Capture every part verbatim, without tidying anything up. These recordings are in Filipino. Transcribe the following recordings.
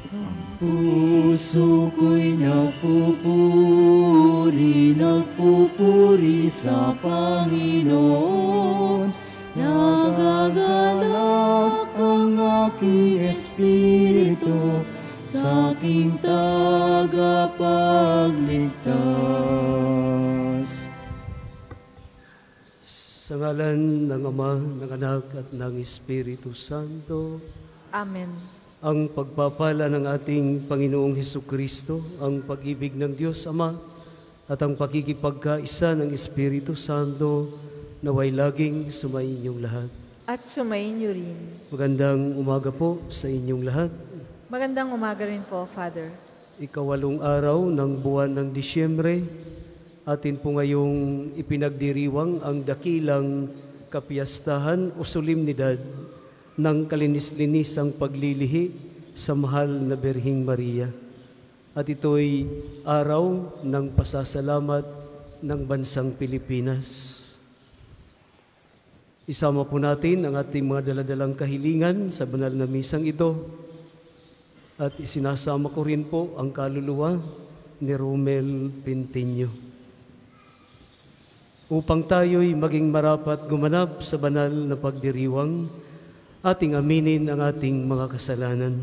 Puso ko'y nagpupuri, nagpupuri sa Panginoon. Nagagalak ang aking espiritu sa aking tagapagligtas. Sa ngalan ng Ama, ng Anak at ng Espiritu Santo. Amen. Ang pagpapala ng ating Panginoong Hesukristo, ang pag-ibig ng Diyos Ama, at ang pakikipagkaisa ng Espiritu Santo, naway laging sumainyong lahat. At sumainyo rin. Magandang umaga po sa inyong lahat. Magandang umaga rin po, Father. Ikawalong araw ng buwan ng Disyembre, atin po ngayong ipinagdiriwang ang dakilang kapiyastahan o solemnidad ng kalinis-linisang paglilihi sa mahal na Birheng Maria. At ito'y araw ng pasasalamat ng bansang Pilipinas. Isama po natin ang ating mga daladalang kahilingan sa banal na misang ito. At isinasama ko rin po ang kaluluwa ni Romel Pintinyo. Upang tayo'y maging marapat gumanap sa banal na pagdiriwang, ating aminin ang ating mga kasalanan.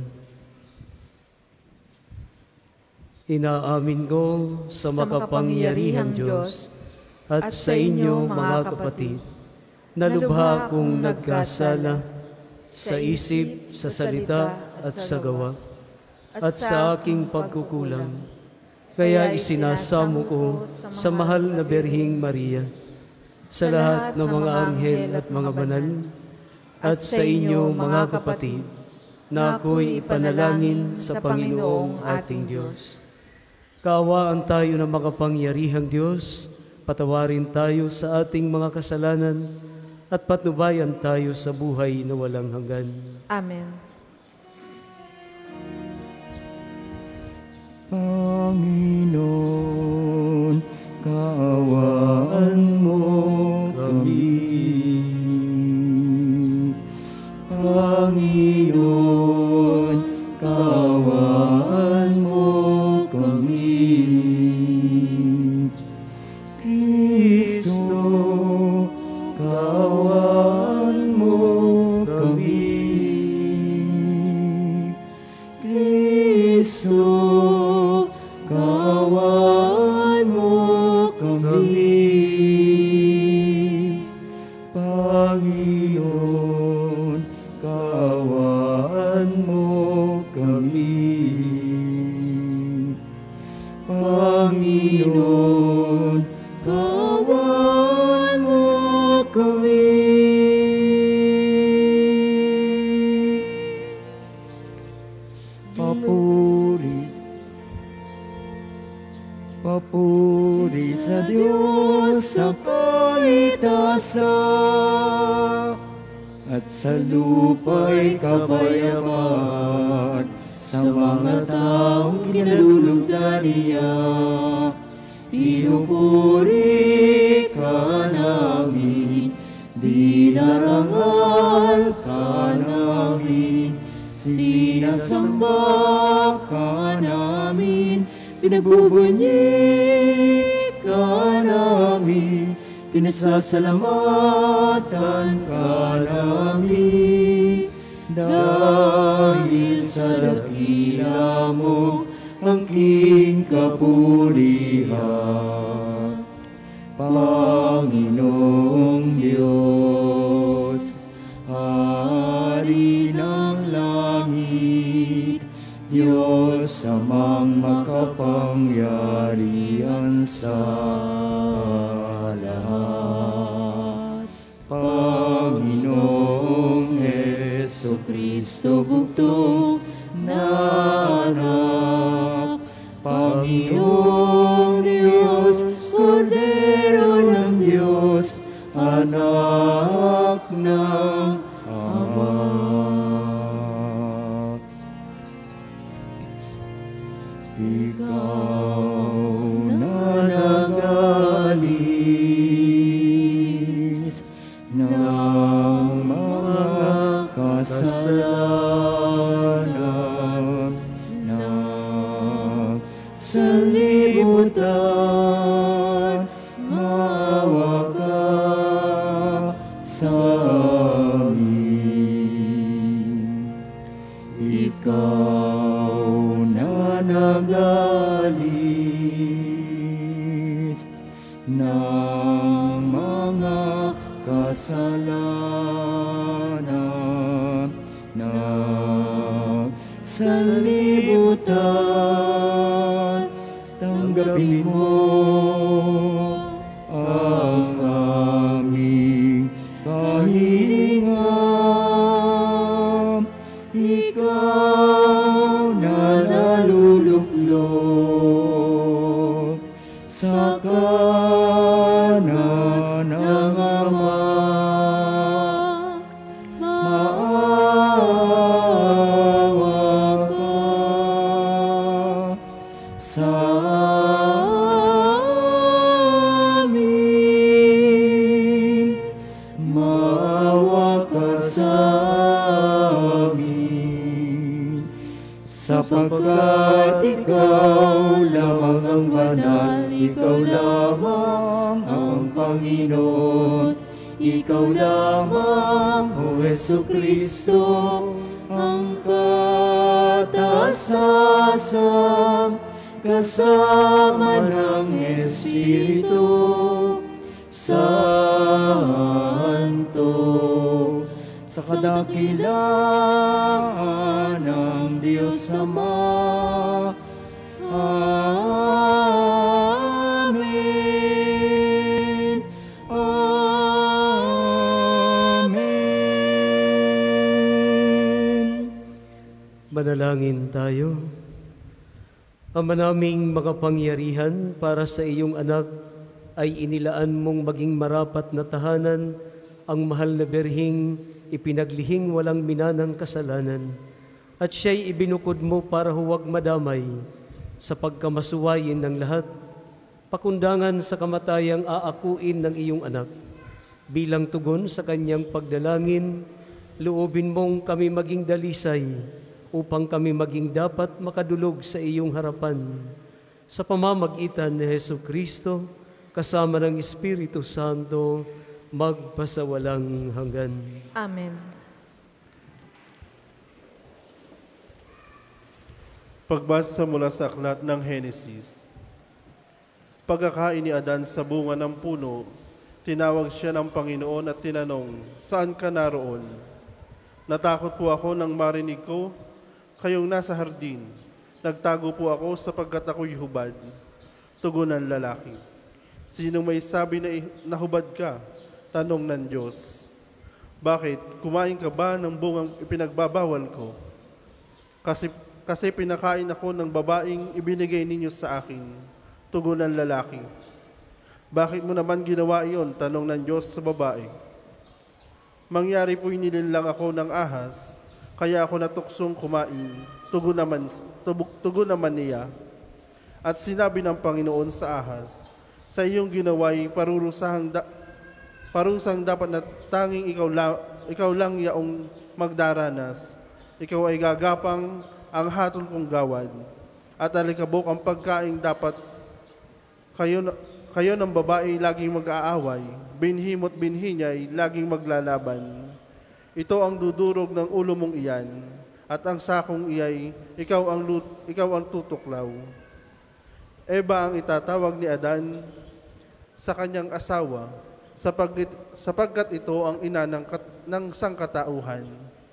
Inaamin ko sa makapangyarihang Diyos at sa inyo, mga kapatid, na lubha kong nagkasala sa isip, sa salita at sa gawa, at sa aking pagkukulang. Kaya isinasamo ko sa mahal na Birheng Maria, sa lahat ng mga anghel at mga banal, at sa inyo, mga kapatid, na ako'y ipanalangin sa Panginoong ating Diyos. Kaawaan tayo ng makapangyarihang Diyos, patawarin tayo sa ating mga kasalanan, at patnubayan tayo sa buhay na walang hanggan. Amen. Panginoon, kaawaan mo kami. Panginoon, kaawaan mo kami. Kristo, kaawaan mo kami. Kristo, kaawaan mo kami. Panginoon, kaawaan mo kami. Panginoon, kaawaan mo kami. Papuri, papuri sa Diyos sa kaligtasan, at sa lupa'y kapayapaan sa mga taong kinalulugdan niya. Pinupuri ka namin, dinarangal ka namin, sinasamba ka namin, pinagbubunyi ka namin, pinasasalamatan ka namin. Dahil sa dakila mo ang king kapurihan, Panginoong Diyos, Hari ng langit, Diyos amang makapangyarihan sa lahat. Panginoong Jesucristo, bugtong na anak, Panginoong Diyos, Kordero ng Diyos, anak ng Ama. Ikaw na nagalis ng mga kasalanan, sanlibutan, maawa ka sa amin. Ikaw na nagalis ng mga kasalanan na sanlibutan, tanggapin mo ang aming kahilingan. Ikaw na naluluklok sa kanan ng Ama, maawa ka sa amin, maawa ka sa amin, sapagkat ikaw lamang ang banal, ikaw lamang ang Panginoon, ikaw lamang, O Jesucristo, ang kataas-taasang kasama ng Espiritu Santo, sa kadakilaan ng Diyos Ama. Amen. Amen. Manalangin tayo. Ama naming makapangyarihan, para sa iyong anak ay inilaan mong maging marapat na tahanan ang mahal na berhing ipinaglihing walang minanang kasalanan, at siya'y ibinukod mo para huwag madamay sa pagkamasuwayin ng lahat, pakundangan sa kamatayang aakuin ng iyong anak. Bilang tugon sa kanyang pagdalangin, loobin mong kami maging dalisay upang kami maging dapat makadulog sa iyong harapan. Sa pamamagitan ni Jesucristo, kasama ng Espiritu Santo, magpasawalang hanggan. Amen. Pagbasa mula sa aklat ng Henesis. Pagkakain ni Adan sa bunga ng puno, tinawag siya ng Panginoon at tinanong, "Saan ka naroon?" "Natakot po ako nang marinig ko kayong nasa hardin. Nagtago po ako sapagkat ako'y hubad." Tugon ng lalaki, "Sino may sabi na nahubad ka?" Tanong ng Diyos, "Bakit? Kumain ka ba ng bungang ipinagbabawal ko? Kasi, kasi pinakain ako ng babaeng ibinigay ninyo sa akin." Tugon ng lalaki, "Bakit mo naman ginawa iyon?" Tanong ng Diyos sa babae, "Mangyari po'y nilinlang ako ng ahas, kaya ako natuksong kumain." Tugon naman, tugon naman niya, at sinabi ng Panginoon sa ahas, "Sa iyong ginawa'y parurusahang da, parusang dapat na tanging ikaw lang, ikaw lang yaong magdaranas. Ikaw ay gagapang ang hatol kong gawad, at alikabok ang pagkaing dapat kayo, kayo ng babae laging mag-aaway, binhi mo't binhi niya'y laging maglalaban. Ito ang dudurog ng ulo mong iyan, at ang sakong iyay, ikaw ang, ikaw ang tutuklaw." Eva ang itatawag ni Adan sa kanyang asawa, sapagkat, sapagkat ito ang ina ng, ng sangkatauhan.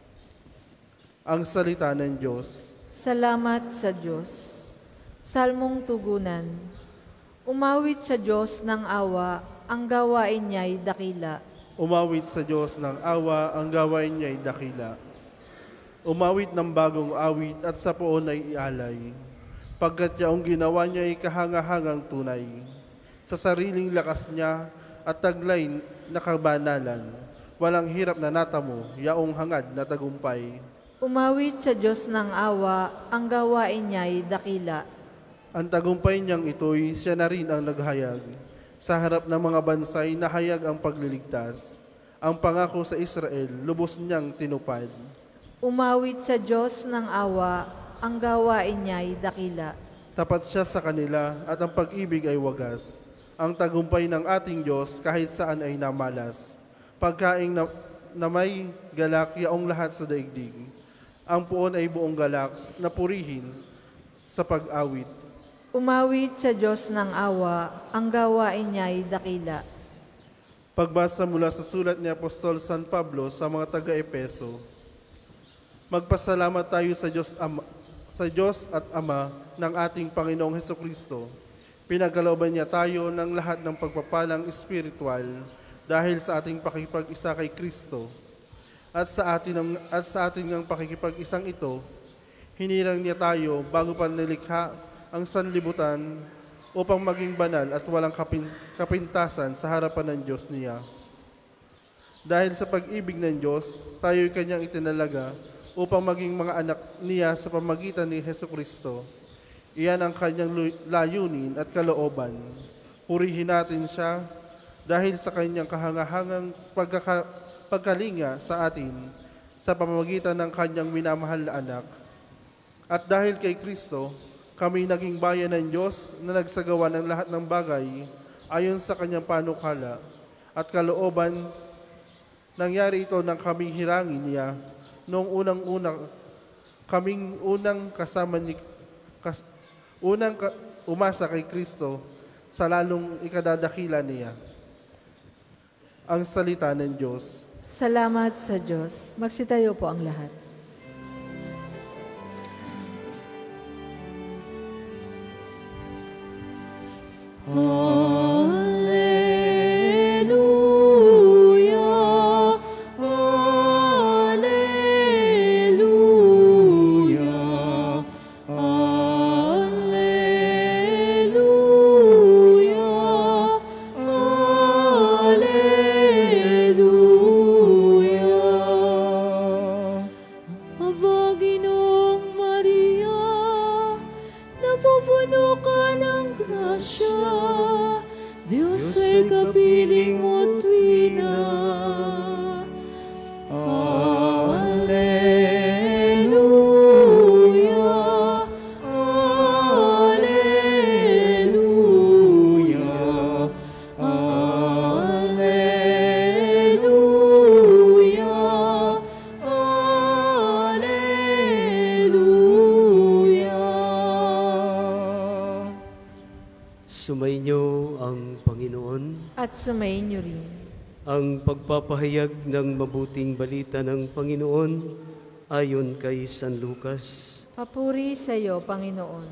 Ang salita ng Diyos. Salamat sa Diyos. Salmong tugunan. Umawit sa Diyos ng awa, ang gawain niya'y dakila. Umawit sa Diyos ng awa, ang gawain niya'y dakila. Umawit ng bagong awit at sa poon ay ialay, pagkat yaong ginawa niya ay kahangahangang tunay. Sa sariling lakas niya at taglay na kabanalan, walang hirap na natamo, yaong hangad na tagumpay. Umawit sa Diyos ng awa, ang gawain niya'y dakila. Ang tagumpay niyang ito'y siya na rin ang naghayag. Sa harap ng mga bansay, nahayag ang pagliligtas. Ang pangako sa Israel, lubos niyang tinupad. Umawit sa Diyos ng awa, ang gawain niya'y dakila. Tapat siya sa kanila at ang pag-ibig ay wagas. Ang tagumpay ng ating Diyos kahit saan ay namalas. Pagkaing na, na may galak yaong lahat sa daigdig. Ang puon ay buong galak na purihin sa pag-awit. Umawit sa Diyos ng awa, ang gawain niya'y dakila. Pagbasa mula sa sulat ni Apostol San Pablo sa mga taga-Epeso. Magpasalamat tayo sa Diyos, Ama, sa Diyos at Ama ng ating Panginoong Hesukristo. Pinagkalooban niya tayo ng lahat ng pagpapalang espiritual dahil sa ating pakikipag-isa kay Kristo. At sa atin at sa ating ng pakikipag-isang ito, hinirang niya tayo bago pa nilikha ang sanlibutan upang maging banal at walang kapin, kapintasan sa harapan ng Diyos niya. Dahil sa pag-ibig ng Diyos, tayo'y kanyang itinalaga upang maging mga anak niya sa pamagitan ni Hesukristo. Iyan ang kanyang layunin at kalooban. Purihin natin siya dahil sa kanyang kahangahangang pagkaka pagkalinga sa atin sa pamamagitan ng kanyang minamahal na anak. At dahil kay Kristo, kami naging bayan ng Diyos na nagsagawa ng lahat ng bagay ayon sa kanyang panukala at kalooban. Nangyari ito nang kaming hirangin niya noong unang-unang kaming unang kasama ni kas, unang ka, umasa kay Kristo sa lalong ikadadakila niya. Ang salita ng Diyos. Salamat sa Diyos. Magsitayo po ang lahat. Hallelujah, hallelujah, hallelujah, hallelujah. Aba, Ginoong Maria, napupuno ka ng grasya, Diyos ay kapiling mo tuwina. Alleluia, alleluia, alleluia, alleluia. Sumainyo ang Panginoon. At sumainyo rin. Ang pagpapahayag ng mabuting balita ng Panginoon ayon kay San Lucas. Papuri sa iyo, Panginoon.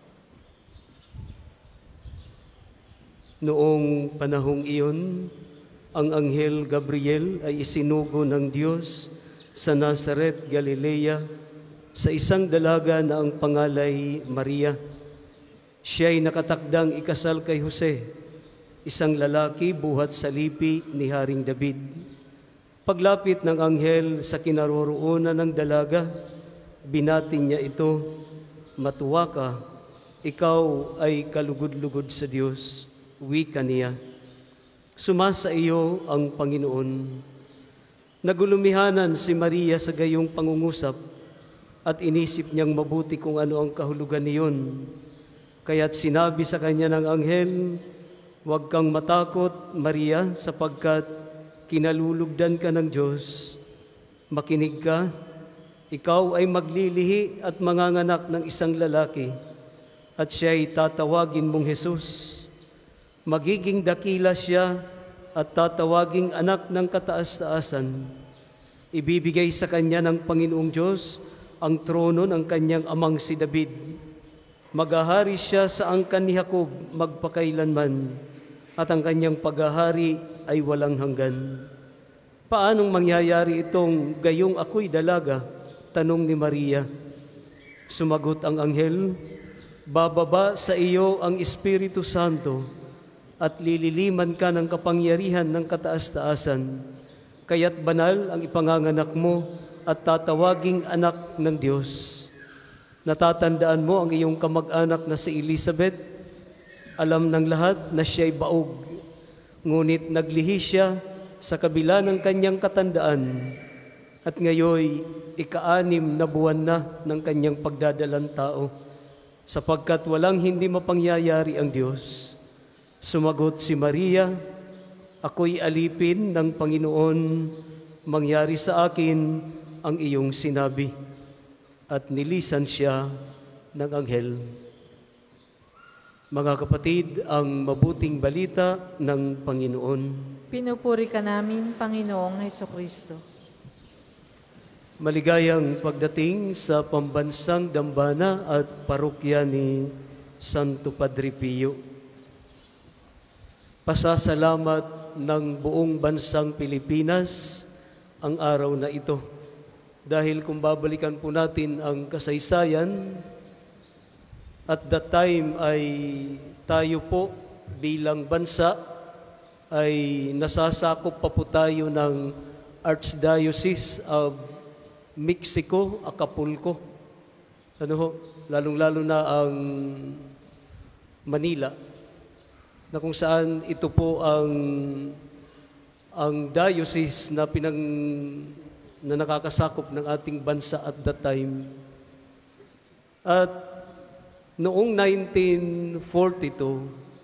Noong panahong iyon, ang anghel Gabriel ay isinugo ng Diyos sa Nazaret, Galilea, sa isang dalaga na ang pangalay Maria. Siya ay nakatakdang ikasal kay Jose, isang lalaki buhat sa lipi ni Haring David. Paglapit ng anghel sa kinaroroonan ng dalaga, binati niya ito, "Matuwa ka, ikaw ay kalugod-lugod sa Diyos," wika niya. "Sumasa iyo ang Panginoon." Nagulumihanan si Maria sa gayong pangungusap at inisip niyang mabuti kung ano ang kahulugan niyon. Kaya't sinabi sa kanya ng anghel, "Huwag kang matakot, Maria, sapagkat kinalulugdan ka ng Diyos. Makinig ka, ikaw ay maglilihi at manganganak ng isang lalaki, at siya ay tatawagin mong Jesus. Magiging dakila siya at tatawaging anak ng kataas-taasan. Ibibigay sa kanya ng Panginoong Diyos ang trono ng kanyang amang si David. Maghahari siya sa angkan ni Jacob magpakailanman, at ang kanyang paghahari ay walang hanggan." "Paanong mangyayari itong gayong ako'y dalaga?" tanong ni Maria. Sumagot ang anghel, "Bababa sa iyo ang Espiritu Santo at lililiman ka ng kapangyarihan ng kataas-taasan. Kaya't banal ang ipanganganak mo at tatawaging anak ng Diyos. Natatandaan mo ang iyong kamag-anak na si Elizabeth. Alam ng lahat na siya'y baog, ngunit naglihi siya sa kabila ng kanyang katandaan, at ngayoy ika-anim na buwan na ng kanyang pagdadalang tao. sapagkat walang hindi mapangyayari ang Diyos. Sumagot si Maria, ako'y alipin ng Panginoon, mangyari sa akin ang iyong sinabi. At nilisan siya ng anghel. Mga kapatid, ang mabuting balita ng Panginoon. Pinupuri ka namin, Panginoong Hesukristo. Maligayang pagdating sa pambansang dambana at parokya ni Santo Padre Pio. Pasasalamat ng buong bansang Pilipinas ang araw na ito. Dahil kung babalikan po natin ang kasaysayan, at that time ay tayo po bilang bansa ay nasasakop pa po tayo ng Archdiocese of Mexico, Acapulco. Ano ho? Lalong-lalo na ang Manila, na kung saan ito po ang ang diocese na pinang na nakakasakop ng ating bansa at that time. At noong nineteen forty-two,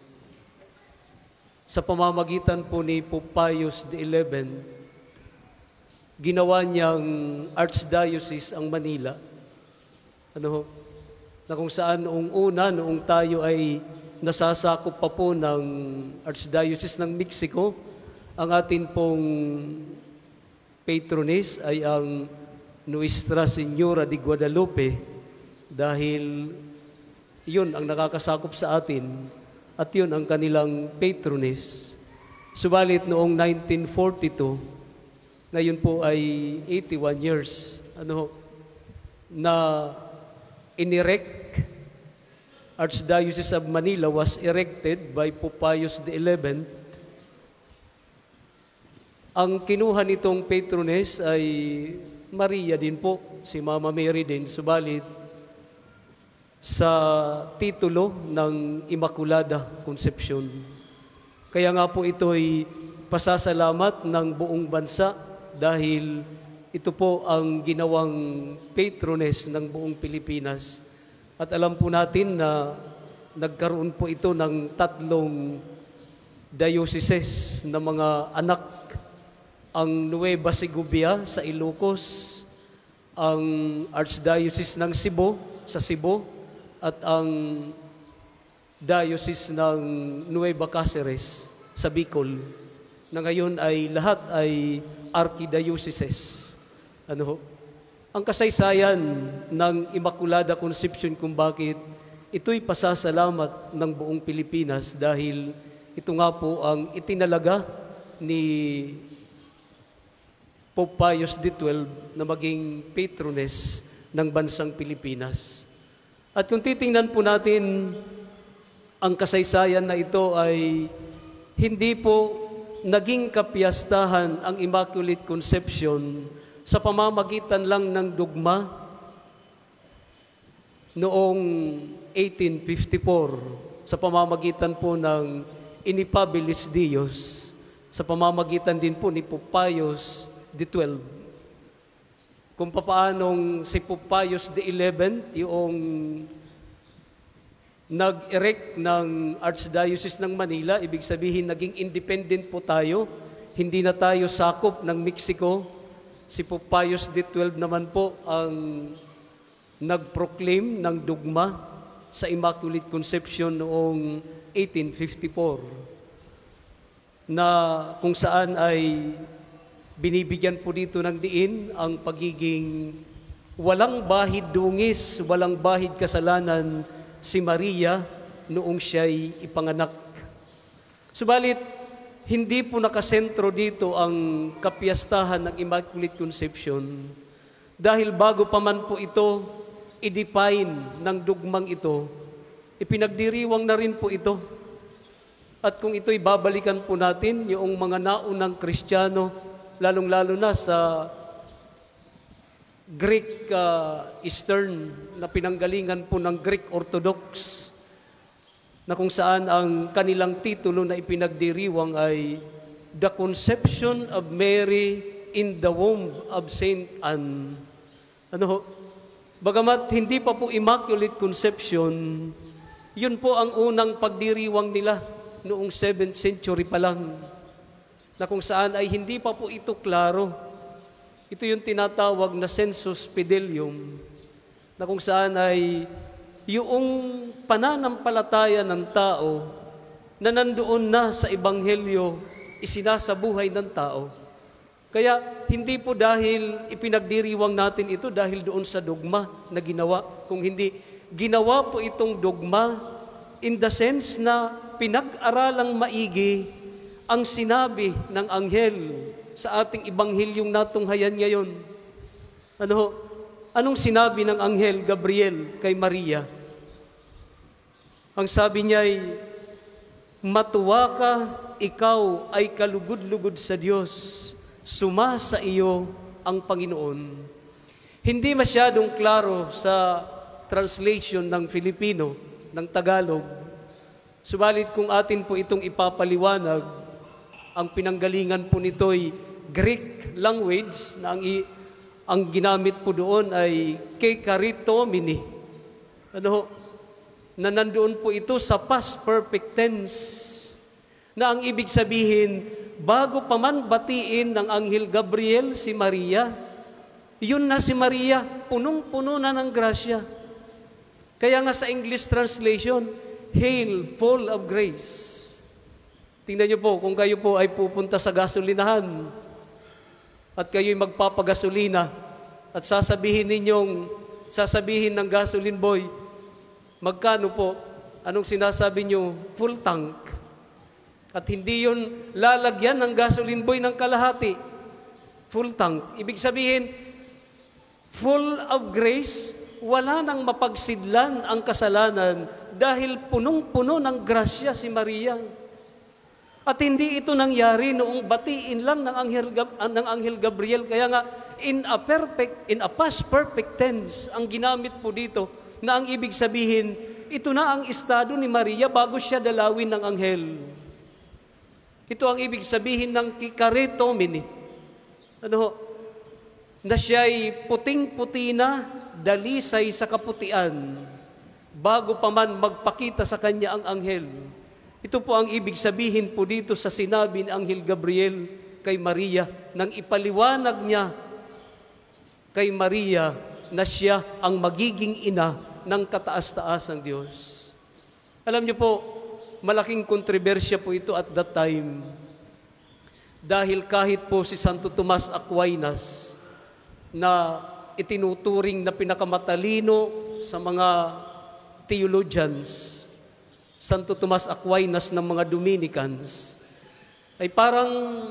sa pamamagitan po ni Pope Pius the eleventh, ginawa niyang Archdiocese ang Manila. Ano ho? Na kung saan noong una, noong tayo ay nasasakop pa po ng Archdiocese ng Mexico, ang atin pong patroness ay ang Nuestra Señora de Guadalupe, dahil yun ang nakakasakop sa atin at yun ang kanilang patroness. Subalit noong nineteen forty-two, ngayon po ay eighty-one years, ano, na inirect, Archdiocese of Manila was erected by Pope Pius the eleventh. Ang kinuha nitong patroness ay Maria din po, si Mama Mary din, subalit sa titulo ng Immaculada Conception. Kaya nga po ito'y pasasalamat ng buong bansa dahil ito po ang ginawang patroness ng buong Pilipinas. At alam po natin na nagkaroon po ito ng tatlong dioceses na mga anak. Ang Nueva Segovia sa Ilocos, ang Archdiocese ng Cebu sa Cebu, at ang Diocese ng Nueva Cáceres sa Bicol, na ngayon ay lahat ay archdioceses. Ano ho? Ang kasaysayan ng Immaculada Conception kung bakit ito'y pasasalamat ng buong Pilipinas dahil ito nga po ang itinalaga ni Pope Pius the twelfth na maging patroness ng bansang Pilipinas. At kung titingnan po natin, ang kasaysayan na ito ay hindi po naging kapiyastahan ang Immaculate Conception sa pamamagitan lang ng dogma noong eighteen fifty-four, sa pamamagitan po ng Ineffabilis Deus, sa pamamagitan din po ni Pope Pius the twelfth. Kung papaanong si Pope Pius the eleventh, yung nag-erect ng Archdiocese ng Manila, ibig sabihin naging independent po tayo, hindi na tayo sakop ng Mexico. Si Pope Pius the twelfth naman po ang nag-proclaim ng dogma sa Immaculate Conception noong eighteen fifty-four, na kung saan ay binibigyan po dito ng diin ang pagiging walang bahid dungis, walang bahid kasalanan si Maria noong siya'y ipanganak. Subalit, hindi po nakasentro dito ang kapiyastahan ng Immaculate Conception dahil bago pa man po ito i-define ng dugmang ito, ipinagdiriwang na rin po ito. At kung ito'y babalikan po natin, yung mga naunang Kristiyano, lalong-lalo na sa Greek uh, Eastern na pinanggalingan po ng Greek Orthodox, na kung saan ang kanilang titulo na ipinagdiriwang ay The Conception of Mary in the Womb of Saint Anne. Ano ho? Bagamat hindi pa po Immaculate Conception, yun po ang unang pagdiriwang nila noong seventh century pa lang, na kung saan ay hindi pa po ito klaro. Ito yung tinatawag na sensus fidelium, na kung saan ay yung pananampalataya ng tao na nandoon na sa Ebanghelyo, isinasabuhay ng tao. Kaya hindi po dahil ipinagdiriwang natin ito dahil doon sa dogma na ginawa, kung hindi ginawa po itong dogma in the sense na pinag-aralang maigi ang sinabi ng anghel sa ating Ebanghelyong natunghayan ngayon. Ano? Anong sinabi ng anghel Gabriel kay Maria? Ang sabi niya ay, matuwa ka, ikaw ay kalugod-lugod sa Diyos, sumasa iyo ang Panginoon. Hindi masyadong klaro sa translation ng Filipino, ng Tagalog. Subalit kung atin po itong ipapaliwanag, ang pinanggalingan po nito'y Greek language, na ang, i, ang ginamit po doon ay kekaritomini. Ano, na nandoon po ito sa past perfect tense, na ang ibig sabihin, bago pa man batiin ng Anghel Gabriel si Maria, yun na si Maria, punong-puno na ng grasya. Kaya nga sa English translation, Hail, full of grace. Tingnan niyo po, kung kayo po ay pupunta sa gasolinahan at kayo'y magpapagasolina at sasabihin ninyong, sasabihin ng gasoline boy, magkano po? Anong sinasabi niyo? Full tank. At hindi yun lalagyan ng gasoline boy ng kalahati. Full tank. Ibig sabihin, full of grace, wala nang mapagsidlan ang kasalanan dahil punong-puno ng grasya si Maria. At hindi ito nangyari noong batiin lang ng Anghel, ng Anghel Gabriel. Kaya nga, in a perfect, in a past perfect tense, ang ginamit po dito, na ang ibig sabihin, ito na ang estado ni Maria bago siya dalawin ng anghel. Ito ang ibig sabihin ng kikaritomini. Ano? Na siya'y puting-puti na, dalisay sa kaputian, bago pa man magpakita sa kanya ang anghel. Ito po ang ibig sabihin po dito sa sinabi ni Anghel Gabriel kay Maria, nang ipaliwanag niya kay Maria na siya ang magiging ina ng kataas-taasang Diyos. Alam niyo po, malaking kontrobersya po ito at that time. Dahil kahit po si Santo Tomas Aquinas na itinuturing na pinakamatalino sa mga theologians, Santo Tomas Aquinas ng mga Dominicans, ay parang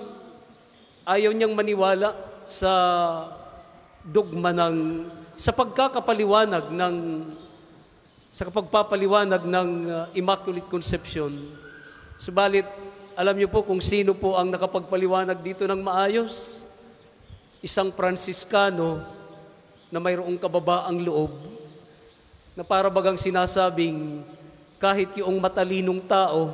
ayaw niyang maniwala sa dogma ng, sa pagkakapaliwanag ng, sa pagpapaliwanag ng uh, Immaculate Conception. Subalit, alam niyo po kung sino po ang nakapagpaliwanag dito ng maayos? Isang Franciscano na mayroong kababaang loob, na para bagang sinasabing kahit yung matalinong tao,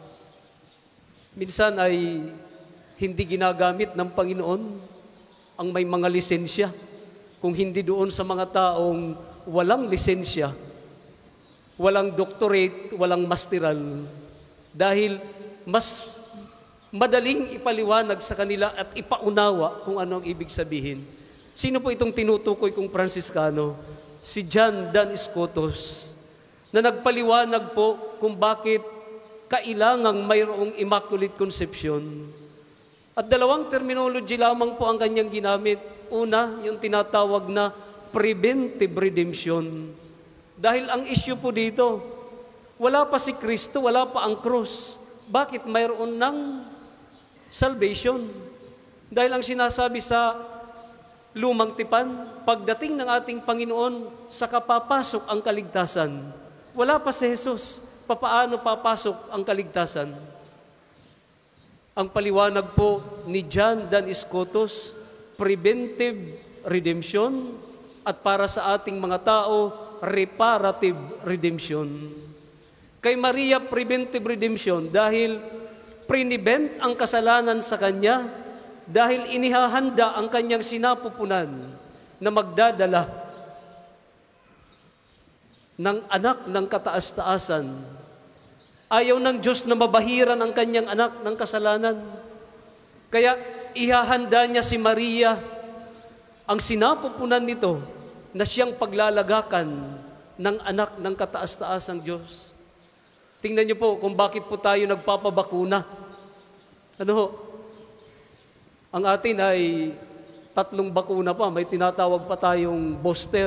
minsan ay hindi ginagamit ng Panginoon ang may mga lisensya, kung hindi doon sa mga taong walang lisensya, walang doctorate, walang masteral, dahil mas madaling ipaliwanag sa kanila at ipaunawa kung ano ang ibig sabihin. Sino po itong tinutukoy kong Franciscano? Si John Dan Scotus, na nagpaliwanag po kung bakit kailangang mayroong Immaculate Conception. At dalawang terminology lamang po ang kanyang ginamit. Una, yung tinatawag na preventive redemption. Dahil ang issue po dito, wala pa si Kristo, wala pa ang cross. Bakit mayroon ng salvation? Dahil ang sinasabi sa lumang tipan, pagdating ng ating Panginoon, saka papasok ang kaligtasan. Wala pa si Jesus. Papaano papasok ang kaligtasan? Ang paliwanag po ni John Dan Scotus, preventive redemption, at para sa ating mga tao, reparative redemption. Kay Maria, preventive redemption dahil prinibent ang kasalanan sa kanya, dahil inihahanda ang kanyang sinapupunan na magdadala ng anak ng kataas-taasan. Ayaw ng Diyos na mabahiran ang kanyang anak ng kasalanan. Kaya ihahanda niya si Maria, ang sinapupunan nito, na siyang paglalagakan ng anak ng kataas-taasang Diyos. Tingnan niyo po kung bakit po tayo nagpapabakuna. Ano ho? Ang atin ay tatlong bakuna pa, may tinatawag pa tayong booster.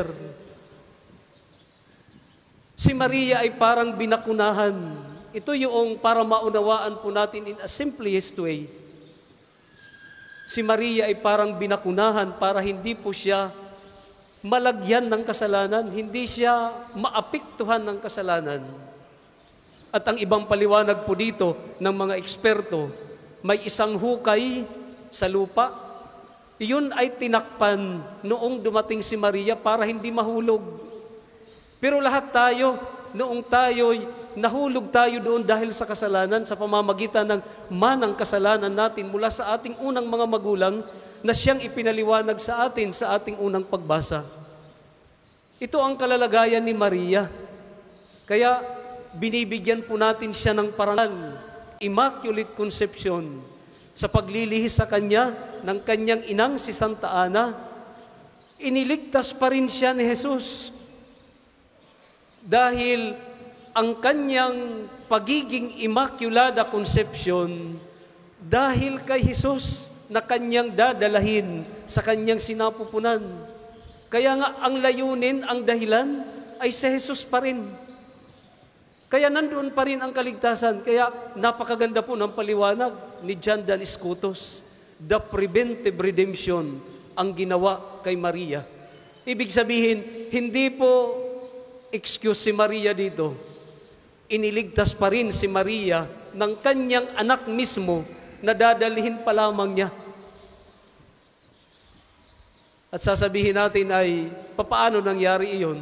Si Maria ay parang binakunahan. Ito yung para maunawaan po natin in a simplest way. Si Maria ay parang binakunahan para hindi po siya malagyan ng kasalanan, hindi siya maapektuhan ng kasalanan. At ang ibang paliwanag po dito ng mga eksperto, may isang hukay sa lupa. Iyon ay tinakpan noong dumating si Maria para hindi mahulog. Pero lahat tayo, noong tayo'y nahulog tayo doon dahil sa kasalanan, sa pamamagitan ng manang kasalanan natin mula sa ating unang mga magulang na siyang ipinaliwanag sa atin sa ating unang pagbasa. Ito ang kalalagayan ni Maria. Kaya binibigyan po natin siya ng parangal, Immaculate Conception, sa paglilihis sa kanya ng kanyang inang si Santa Ana. Iniligtas pa rin siya ni Jesus dahil ang kanyang pagiging Immaculada Conception dahil kay Jesus na kanyang dadalahin sa kanyang sinapupunan. Kaya nga ang layunin, ang dahilan ay si Jesus pa rin. Kaya nandoon pa rin ang kaligtasan. Kaya napakaganda po ng paliwanag ni John Dan Scotus. The preventive redemption ang ginawa kay Maria. Ibig sabihin, hindi po excuse si Maria dito. Iniligtas pa rin si Maria ng kanyang anak mismo na dadalhin pa lamang niya. At sasabihin natin ay, papaano nangyari iyon?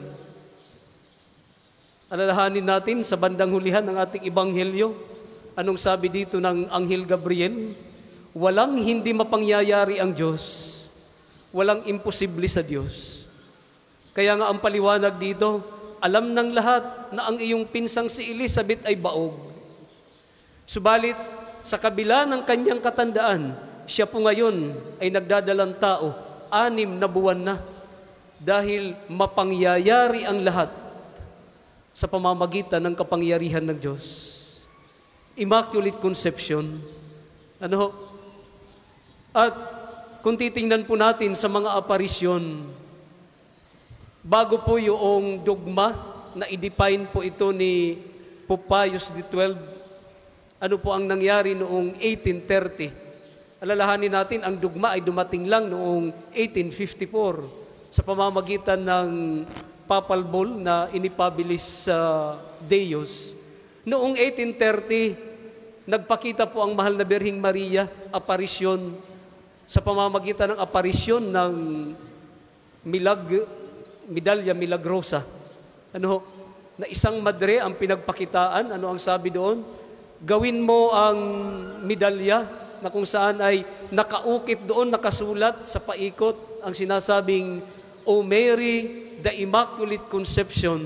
Alalahanin natin sa bandang hulihan ng ating Ebanghelyo. Anong sabi dito ng Anghel Gabriel? Walang hindi mapangyayari ang Diyos. Walang imposible sa Diyos. Kaya nga ang paliwanag dito, alam ng lahat na ang iyong pinsang si Elizabeth ay baog. Subalit, sa kabila ng kanyang katandaan, siya po ngayon ay nagdadalang tao, anim na buwan na, dahil mapangyayari ang lahat sa pamamagitan ng kapangyarihan ng Diyos. Immaculate Conception. Ano ho? At kung titingnan po natin sa mga aparisyon, bago po yung dogma na i-define po ito ni Pope Pius the twelfth, ano po ang nangyari noong eighteen thirty? Alalahanin natin, ang dogma ay dumating lang noong eighteen fifty-four sa pamamagitan ng Papal Bull na inipabilis sa uh, Deus. Noong eighteen thirty, nagpakita po ang mahal na Birheng Maria, aparisyon, sa pamamagitan ng aparisyon ng milag, medalya milagrosa. Ano, na isang madre ang pinagpakitaan, ano ang sabi doon? Gawin mo ang medalya na kung saan ay nakaukit doon, nakasulat sa paikot, ang sinasabing, O Mary, the Immaculate Conception.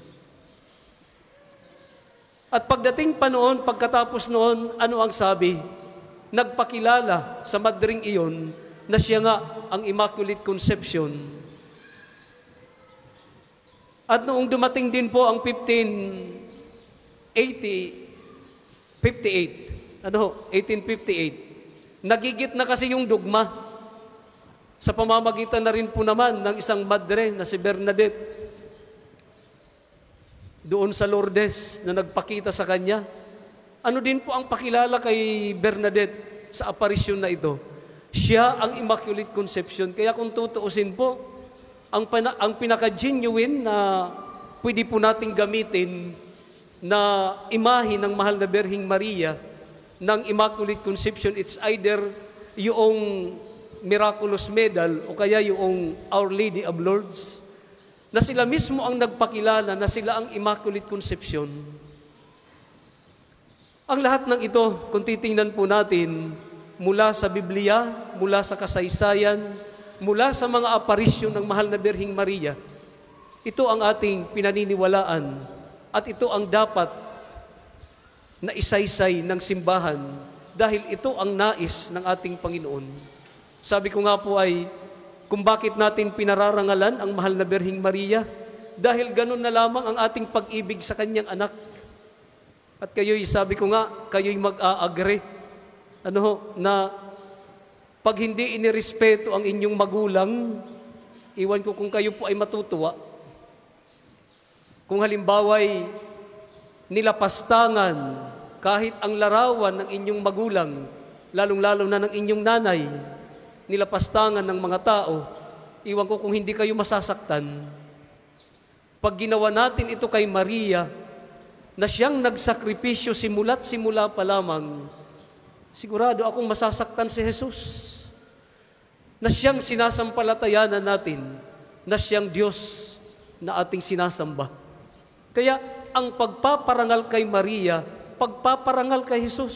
At pagdating pa noon, pagkatapos noon, ano ang sabi? Nagpakilala sa madring iyon na siya nga ang Immaculate Conception. At noong dumating din po ang fifteen fifty-eight, ano, eighteen fifty-eight, nagigit na kasi yung dogma sa pamamagitan na rin po naman ng isang madre na si Bernadette doon sa Lourdes na nagpakita sa kanya. Ano din po ang pakilala kay Bernadette sa aparisyon na ito? Siya ang Immaculate Conception. Kaya kung tutuusin po, ang, pana, ang pinaka-genuine na pwede po nating gamitin na imahe ng mahal na Birheng Maria ng Immaculate Conception, it's either yung Miraculous Medal o kaya yung Our Lady of Lourdes, na sila mismo ang nagpakilala na sila ang Immaculate Conception. Ang lahat ng ito, kung titingnan po natin, mula sa Biblia, mula sa kasaysayan, mula sa mga aparisyon ng mahal na Birheng Maria, Ito ang ating pinaniniwalaan at ito ang dapat na isaysay ng simbahan dahil ito ang nais ng ating Panginoon. Sabi ko nga po ay, kung bakit natin pinararangalan ang mahal na Birheng Maria, dahil ganun na lamang ang ating pag-ibig sa kanyang anak. At kayo'y, sabi ko nga, kayo'y mag-a-agree, ano ho, na pag hindi inirespeto ang inyong magulang, iwan ko kung kayo po ay matutuwa. Kung halimbawa'y nilapastangan kahit ang larawan ng inyong magulang, lalong-lalo na ng inyong nanay, nilapastangan ng mga tao, iwan ko kung hindi kayo masasaktan. Pag ginawa natin ito kay Maria, na siyang nagsakripisyo simula't simula pa lamang, sigurado akong masasaktan si Jesus. Na siyang sinasampalatayanan natin, na siyang Diyos na ating sinasamba. Kaya ang pagpaparangal kay Maria, pagpaparangal kay Jesus.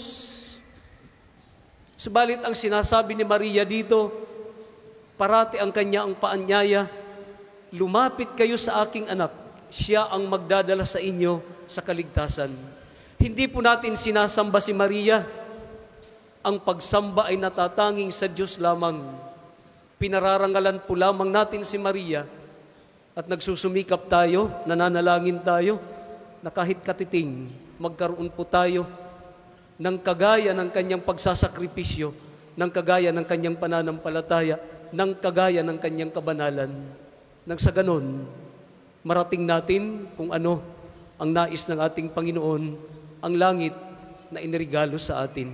Subalit ang sinasabi ni Maria dito, parati ang kanya ang paanyaya, lumapit kayo sa aking anak, siya ang magdadala sa inyo sa kaligtasan. Hindi po natin sinasamba si Maria. Ang pagsamba ay natatanging sa Diyos lamang. Pinararangalan po lamang natin si Maria at nagsusumikap tayo, nananalangin tayo, na kahit katiting, magkaroon po tayo ng kagaya ng kanyang pagsasakripisyo, ng kagaya ng kanyang pananampalataya, ng kagaya ng kanyang kabanalan. Nang sa ganon, marating natin kung ano ang nais ng ating Panginoon, ang langit na inirigalo sa atin.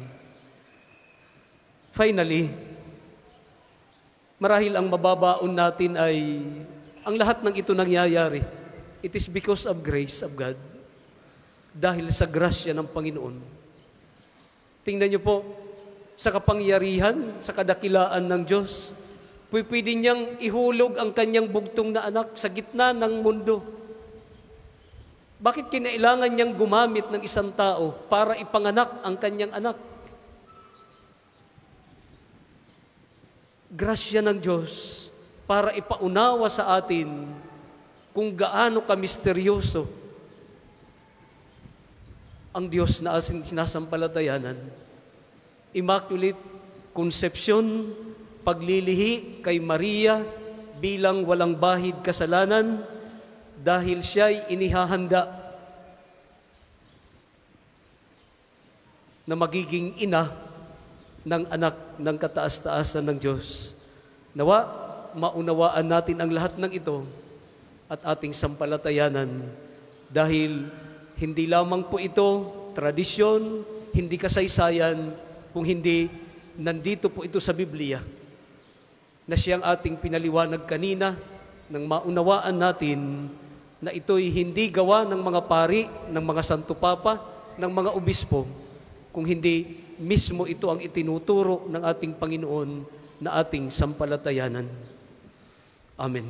Finally, marahil ang mababaon natin ay ang lahat ng ito nangyayari. It is because of grace of God. Dahil sa grasya ng Panginoon. Tingnan niyo po, sa kapangyarihan, sa kadakilaan ng Diyos, pwede niyang ihulog ang kanyang bugtong na anak sa gitna ng mundo. Bakit kinailangan niyang gumamit ng isang tao para ipanganak ang kanyang anak? Grasya ng Diyos para ipaunawa sa atin kung gaano kamisteryoso ang Diyos na sinasampalatayanan. Immaculate Conception, paglilihi kay Maria bilang walang bahid kasalanan dahil siya'y inihahanda na magiging ina ng anak ng kataas-taasan ng Diyos. Nawa, maunawaan natin ang lahat ng ito at ating sampalatayanan dahil hindi lamang po ito tradisyon, hindi kasaysayan, kung hindi nandito po ito sa Biblia na siyang ating pinaliwanag kanina nang maunawaan natin na ito'y hindi gawa ng mga pari, ng mga santo papa, ng mga obispo, kung hindi mismo ito ang itinuturo ng ating Panginoon na ating sampalatayanan. Amen.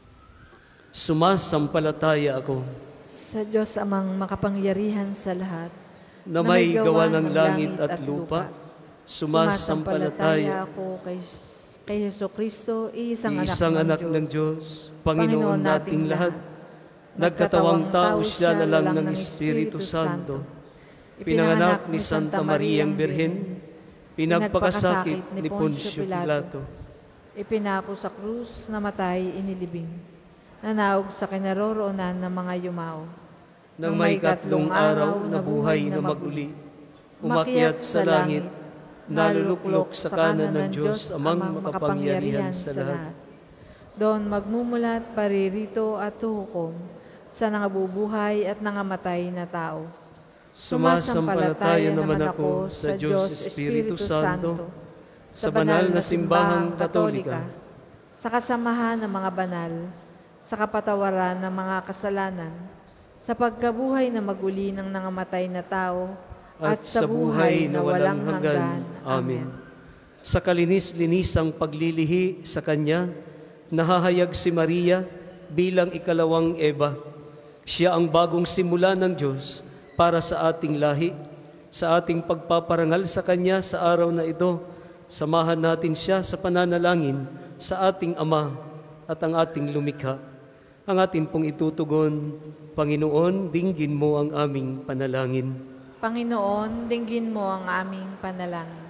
Sumasampalataya ako sa Diyos amang makapangyarihan sa lahat, na may gawa ng langit at lupa. Sumasampalataya ako kay, kay Jesucristo, isang, isang anak, anak ng Diyos, Panginoon nating lahat. Nagkatawang tao siya na lang ng Espiritu Santo. Pinanganak ni Santa Mariang Birhen, pinagpakasakit ni Poncio Pilato. Ipinako sa krus, namatay, inilibing. Nanaog sa kinaroroonan ng mga yumao. Nang may katlong araw na buhay na maguli, umakyat sa langit, naluluklok sa kanan ng Diyos amang makapangyarihan sa lahat. Doon magmumulat paririto at hukom sa nangabubuhay at nangamatay na tao. Sumasampalataya naman ako sa Diyos Espiritu Santo, sa banal na simbahang Katolika, sa kasamahan ng mga banal, sa kapatawaran ng mga kasalanan, sa pagkabuhay na maguli ng nangamatay na tao, at sa buhay na walang hanggan. Amen. Sa kalinis-linisang paglilihi sa Kanya, nahahayag si Maria bilang ikalawang Eva. Siya ang bagong simula ng Diyos para sa ating lahi. Sa ating pagpaparangal sa Kanya sa araw na ito, samahan natin siya sa pananalangin sa ating Ama at ang ating lumikha. ang atin pong itutugon. Panginoon, dinggin mo ang aming panalangin. Panginoon, dinggin mo ang aming panalangin.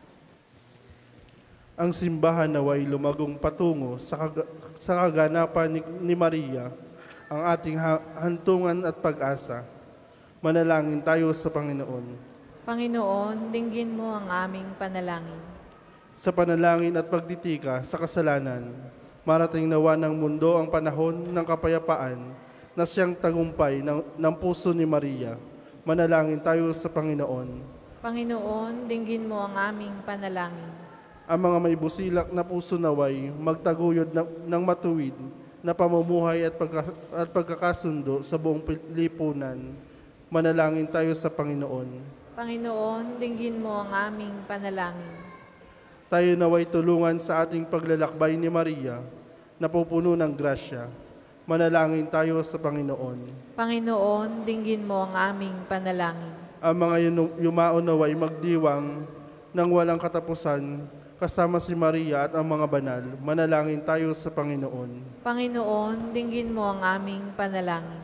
Ang simbahan naway lumagong patungo sa, kag- sa kaganapan ni, ni Maria, ang ating ha- hantungan at pag-asa. Manalangin tayo sa Panginoon. Panginoon, dinggin mo ang aming panalangin. Sa panalangin at pagtitika sa kasalanan, marating nawa ng mundo ang panahon ng kapayapaan na siyang tagumpay ng, ng puso ni Maria. Manalangin tayo sa Panginoon. Panginoon, dinggin mo ang aming panalangin. Ang mga may busilak na puso naway magtaguyod ng, ng matuwid na pamumuhay at, pagka, at pagkakasundo sa buong lipunan. Manalangin tayo sa Panginoon. Panginoon, dinggin mo ang aming panalangin. Tayo naway tulungan sa ating paglalakbay ni Maria na pupuno ng grasya. Manalangin tayo sa Panginoon. Panginoon, dinggin mo ang aming panalangin. Ang mga yumao naway magdiwang ng walang katapusan kasama si Maria at ang mga banal. Manalangin tayo sa Panginoon. Panginoon, dinggin mo ang aming panalangin.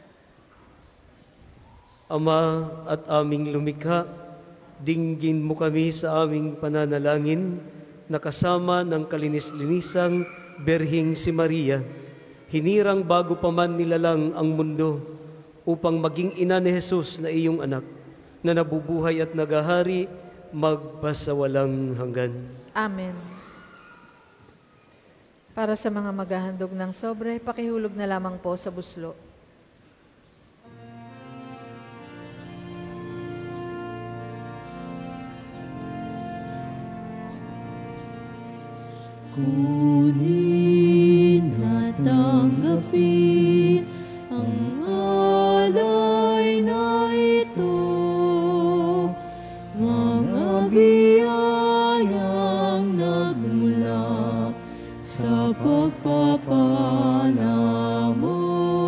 Ama at aming lumikha, dinggin mo kami sa aming pananalangin na kasama ng kalinis-linisang Berhing si Maria, hinirang bago pa man nilalang ang mundo upang maging ina ni Jesus na iyong anak, na nabubuhay at nagahari magpasawalang hanggan. Amen. Para sa mga maghahandog ng sobre, pakihulog na lamang po sa buslo. Kunin at tanggapin ang alay na ito, mga biyayang nagmula sa pagpapala mo.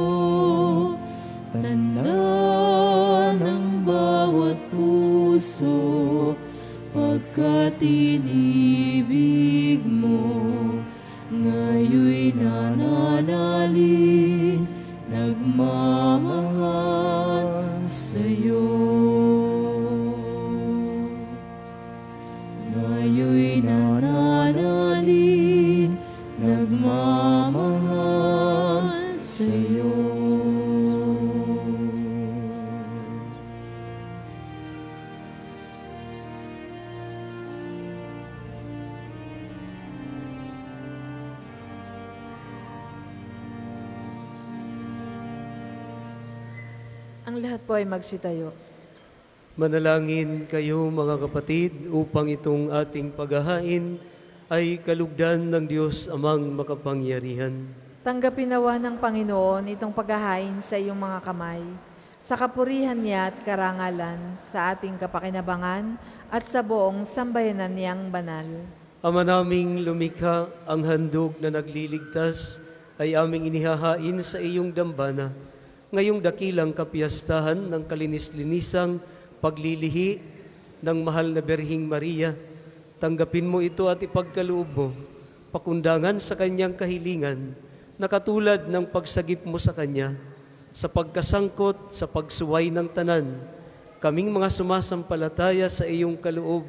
Tanda ng bawat puso pagkat inibig mo, ngayoy nananalig, nagmamahal sa'yo. Ngayoy nananalig, nagmamahal sa'yo. Ang lahat po ay magsitayo. Manalangin kayo mga kapatid upang itong ating paghahain ay kalugdan ng Diyos amang makapangyarihan. Tanggapin nawa ng Panginoon itong paghahain sa iyong mga kamay, sa kapurihan niya at karangalan, sa ating kapakinabangan at sa buong sambayanan niyang banal. Ama naming lumikha, ang handog na nagliligtas ay aming inihahain sa iyong dambana, ngayong dakilang kapiyastahan ng kalinis-linisang paglilihi ng mahal na Berhing Maria. Tanggapin mo ito at ipagkaloob mo, pakundangan sa kanyang kahilingan, na katulad ng pagsagip mo sa kanya, sa pagkasangkot, sa pagsuway ng tanan, kaming mga sumasampalataya sa iyong kaloob,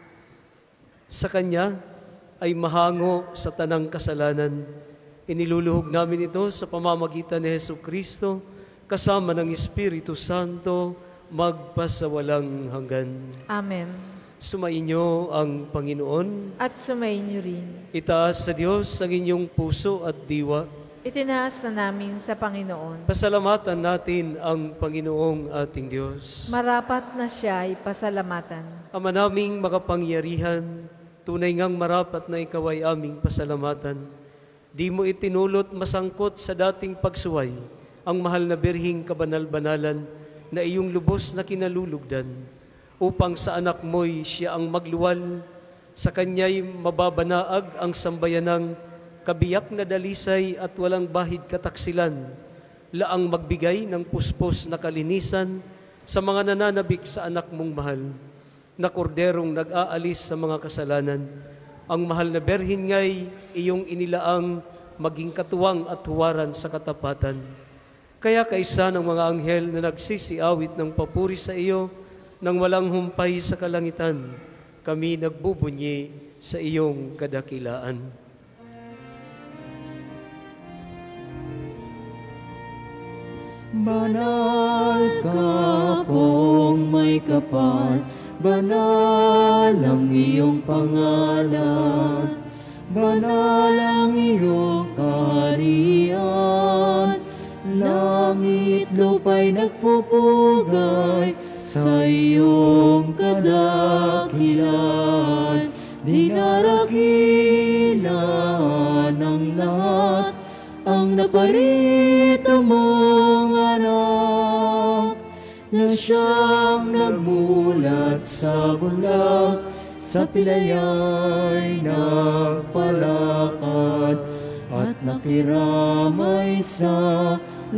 sa kanya ay mahango sa tanang kasalanan. Iniluluhog namin ito sa pamamagitan ni Jesucristo, kasama ng Espiritu Santo, magpasawalang hanggan. Amen. Sumainyo ang Panginoon. At sumainyo rin. Itaas sa Diyos ang inyong puso at diwa. Itinaas na namin sa Panginoon. Pasalamatan natin ang Panginoong ating Diyos. Marapat na siya ay pasalamatan. Ama naming makapangyarihan, tunay ngang marapat na ikaw ay aming pasalamatan. Di mo itinulot masangkot sa dating pagsuway ang mahal na Berhing kabanal-banalan na iyong lubos na kinalulugdan, upang sa anak mo'y siya ang magluwal, sa kanya'y mababanaag ang sambayanang kabiyak na dalisay at walang bahid kataksilan, laang magbigay ng puspos na kalinisan sa mga nananabik sa anak mong mahal, na korderong nag-aalis sa mga kasalanan. Ang mahal na Berhing nga'y iyong inilaang maging katuwang at huwaran sa katapatan. Kaya kaisa ng mga anghel na nagsisiawit ng papuri sa iyo, nang walang humpay sa kalangitan, kami nagbubunyi sa iyong kadakilaan. Banal ka pong may kapal, banal ang iyong pangalan, banal ang iyong kaharian, langit lupa'y nagpupugay sa iyong kadakilan. Dinarakilan ng lahat ang naparito mong anak, na siyang nagmulat sa bulag, sa pilayay nagpalakad, at nakiramay sa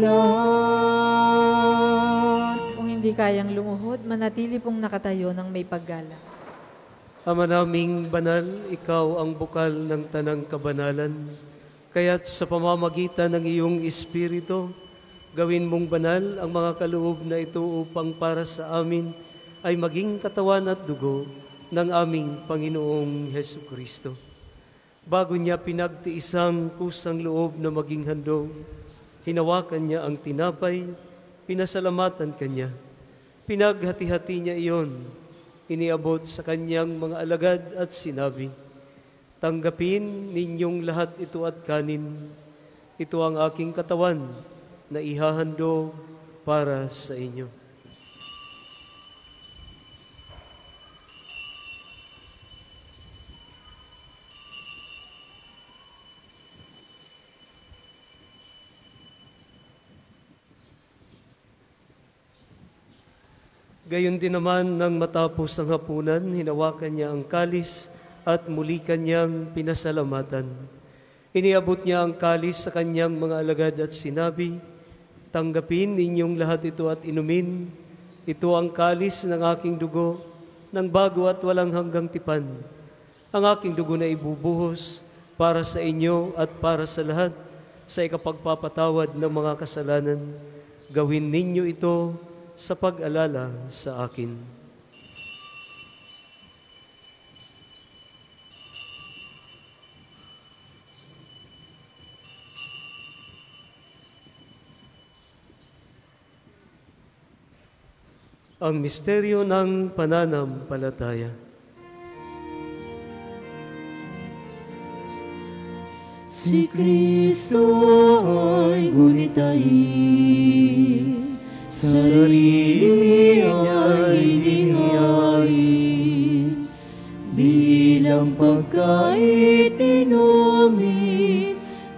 lahat. Kung hindi kayang lumuhod, manatili pong nakatayo ng may paggala. Ama naming banal, ikaw ang bukal ng tanang kabanalan. Kaya't sa pamamagitan ng iyong Espiritu, gawin mong banal ang mga kaloob na ito upang para sa amin ay maging katawan at dugo ng aming Panginoong Hesukristo. Bago niya pinagtiisang kusang loob na maging handog, hinawakan niya ang tinapay, pinasalamatan kanya. Pinaghati-hati niya iyon, iniabot sa kanyang mga alagad at sinabi, "Tanggapin ninyong lahat ito at kanin. Ito ang aking katawan na ihahandog para sa inyo." Gayon din naman nang matapos ang hapunan, hinawakan niya ang kalis at muli kanyang pinasalamatan. Iniabot niya ang kalis sa kanyang mga alagad at sinabi, "Tanggapin ninyong lahat ito at inumin. Ito ang kalis ng aking dugo, ng bago at walang hanggang tipan. Ang aking dugo na ibubuhos para sa inyo at para sa lahat sa ikapagpapatawad ng mga kasalanan. Gawin ninyo ito sa pag-alala sa akin." Ang misteryo ng pananampalataya. Si Kristo ay gunitahin, sarili niya'y inihain, bilang pagkain inumin,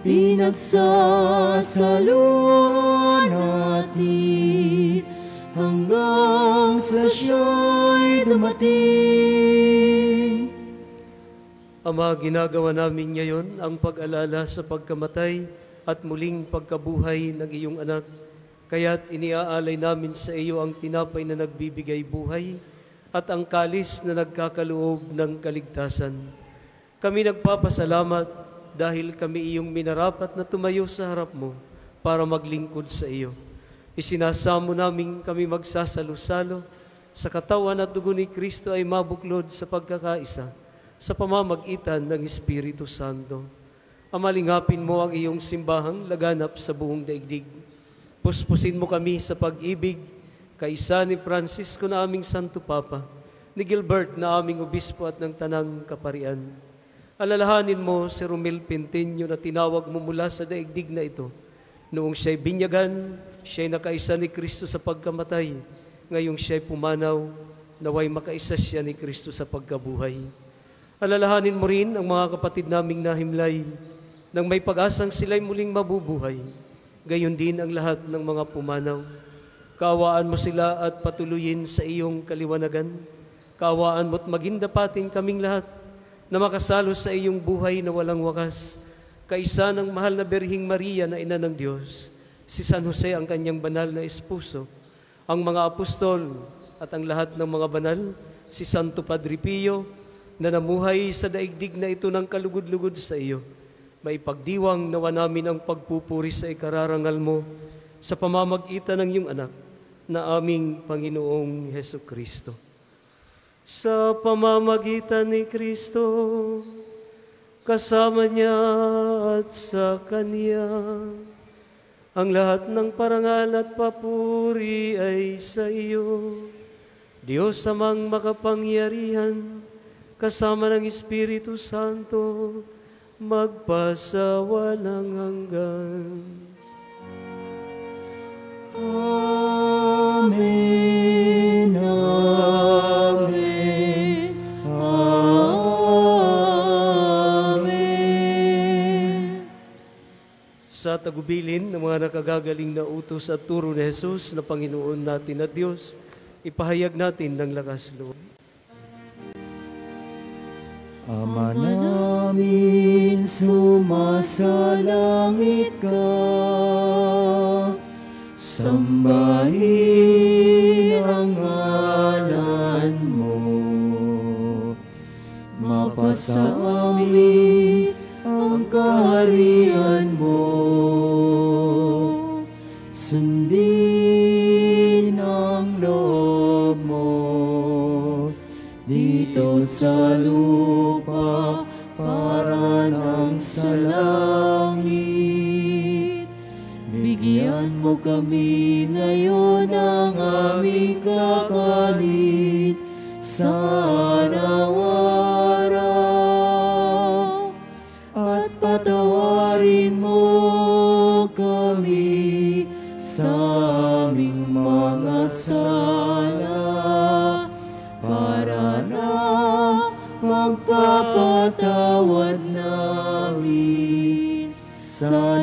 pinagsasaluan natin, hanggang sa siya'y dumating. Ama, ginagawa namin ngayon ang pag-alala sa pagkamatay at muling pagkabuhay ng iyong anak. Kaya't iniaalay namin sa iyo ang tinapay na nagbibigay buhay at ang kalis na nagkakaloob ng kaligtasan. Kami nagpapasalamat dahil kami iyong minarapat na tumayo sa harap mo para maglingkod sa iyo. Isinasamo namin kami magsasalo-salo sa katawan at dugo ni Kristo ay mabuklod sa pagkakaisa sa pamamagitan ng Espiritu Santo. Amalingapin mo ang iyong simbahang laganap sa buong daigdig. Puspusin mo kami sa pag-ibig, kaisa ni Francisco na aming Santo Papa, ni Gilbert na aming Obispo at ng Tanang Kaparian. Alalahanin mo si Romel Pinteño na tinawag mo mula sa daigdig na ito. Noong siya'y binyagan, siya'y nakaisa ni Kristo sa pagkamatay. Ngayong siya'y pumanaw, naway makaisa siya ni Kristo sa pagkabuhay. Alalahanin mo rin ang mga kapatid naming nahimlay, nang may pag-asang sila'y muling mabubuhay. Gayon din ang lahat ng mga pumanaw. Kaawaan mo sila at patuloyin sa iyong kaliwanagan. Kaawaan mo't magindapatin kaming lahat na makasalo sa iyong buhay na walang wakas. Kaisa ng mahal na Birhing Maria na Ina ng Diyos, si San Jose ang kanyang banal na esposo, ang mga apostol at ang lahat ng mga banal, si Santo Padre Pio, na namuhay sa daigdig na ito ng kalugod-lugod sa iyo, maipagdiwang nawa namin ang pagpupuri sa ikararangal mo sa pamamagitan ng iyong anak na aming Panginoong Heso Kristo. Sa pamamagitan ni Kristo, kasama niya at sa Kanya, ang lahat ng parangal at papuri ay sa iyo, Diyos amang makapangyarihan, kasama ng Espiritu Santo, magpasawalang hanggan. Amen, amen, amen. Sa tagubilin ng mga nakagagaling na utos at turo ni Jesus na Panginoon natin at Diyos, ipahayag natin ng lakas loob. Ama namin, sumasalangit ka, sambahin ang ngalan mo, mapasa amin ang kaharian mo, sundin ang loob mo dito sa lupa para nang sa langit. Bigyan mo kami ngayon ng aming kakanin sa araw-araw, at patawarin mo kami sa aming mga sala, para na magpapatawad namin sa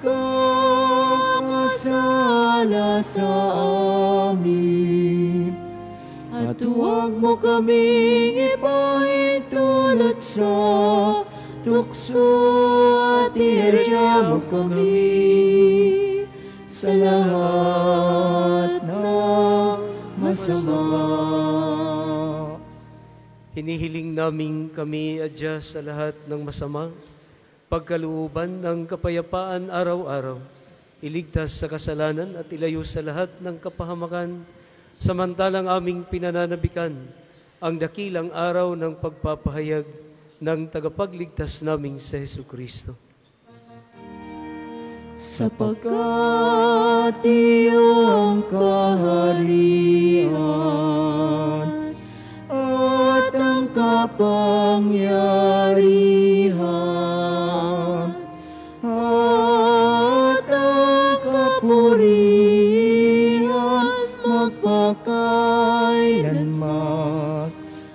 nagkakasala sa amin. At huwag mo kaming ipahintulot sa tukso, at iadya mo kami sa lahat ng masama. Hinihiling namin kami adya sa lahat ng masama, pagkalooban ng kapayapaan araw-araw, iligtas sa kasalanan at ilayo sa lahat ng kapahamakan, samantalang aming pinananabikan ang dakilang araw ng pagpapahayag ng tagapagligtas naming sa Hesu Kristo. Sapagkat iyong kaharian at ang kapangyarihan at ang kapurihan magpakailanman.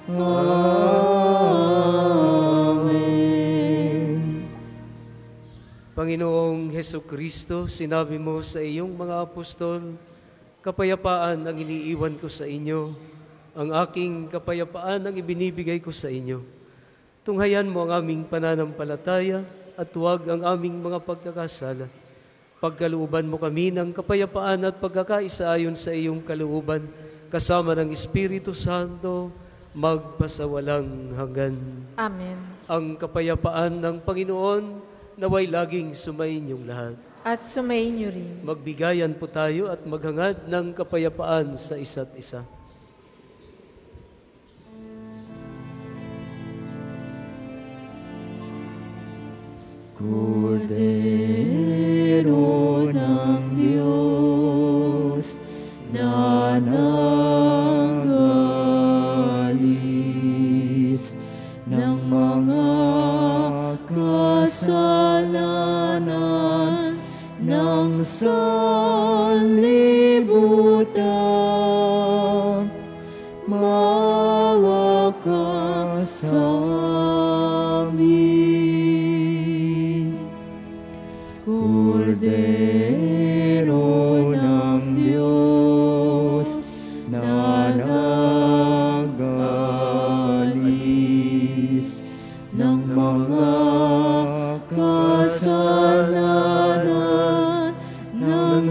Amen. Panginoong Hesu Kristo, sinabi mo sa iyong mga apostol, kapayapaan ang iniiwan ko sa inyo, ang aking kapayapaan ang ibinibigay ko sa inyo. Tunghayan mo ang aming pananampalataya at huwag ang aming mga pagkakasala. Pagkalooban mo kami ng kapayapaan at pagkakaisa ayon sa iyong kalooban, kasama ng Espiritu Santo, magpasawalang hanggan. Amen. Ang kapayapaan ng Panginoon naway laging sumainyong lahat. At sumainyo rin. Magbigayan po tayo at maghangad ng kapayapaan sa isa't isa. Kordero ng Diyos na nagalis ng mga kasalanan ng sanlibutan, maawa ka sa amin. Kordero ng Diyos na nagalis ng mga kasalanan ng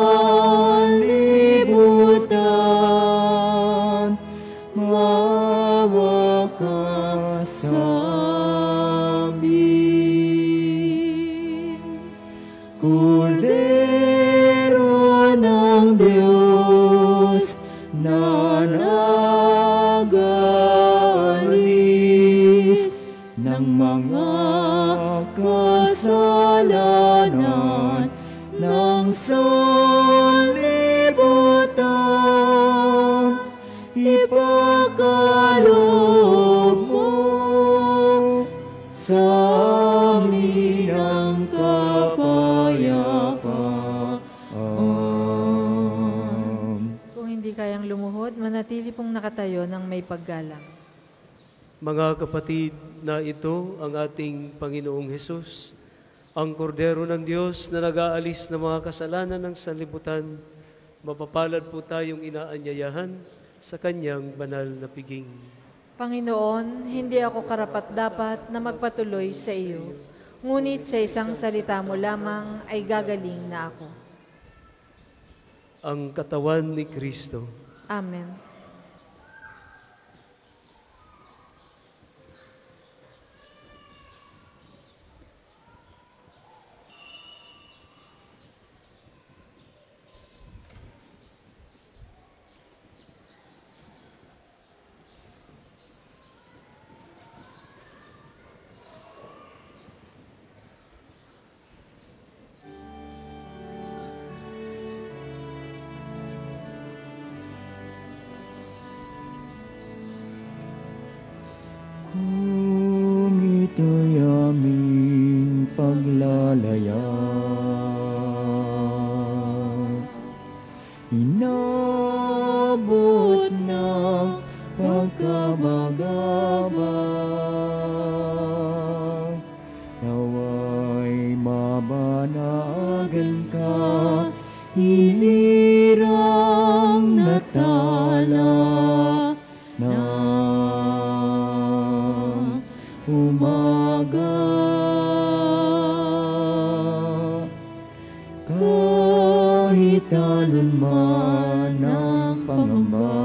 sanlibutan, maawa ka sa amin. sanlibutan, ipagkaloob mo sa amin ang kapayapaan. Kung hindi kayang lumuhod, manatili pong nakatayo ng may paggalang. Mga kapatid, na ito ang ating Panginoong Hesus, ang kordero ng Diyos na nag-aalis ng mga kasalanan ng sanlibutan. Mapapalad po tayong inaanyayahan sa kanyang banal na piging. Panginoon, hindi ako karapat-dapat na magpatuloy sa iyo, ngunit sa isang salita mo lamang ay gagaling na ako. Ang katawan ni Kristo. Amen. Kung ito'y aming paglalaya, inabot ng pagkamagabang, naway mabanagan ka, hinirang natala ng umaga. Kahit alon man ang pangamba,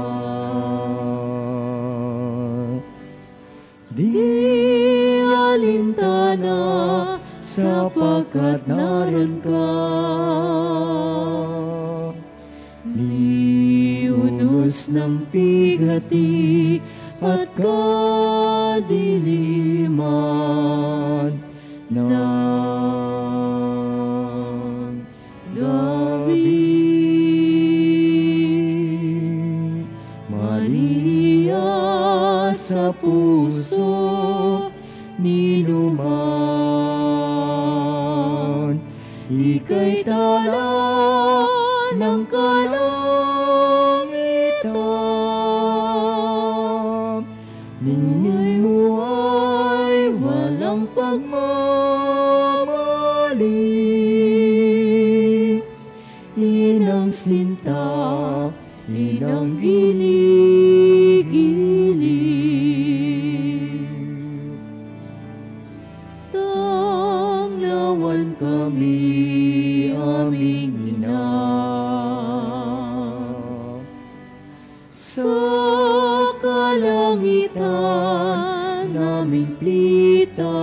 di alintana sapagkat naroon ka. Ni unos ng pighati at kadiliman ng gabi, Maria sa puso ninuman, ika'y tala ng kalangitan. Ningning mo ay walang pagmamali, inang sinta, inang ginigiling. Tanglawan kami, aming ina, sa kalangitan naming plita,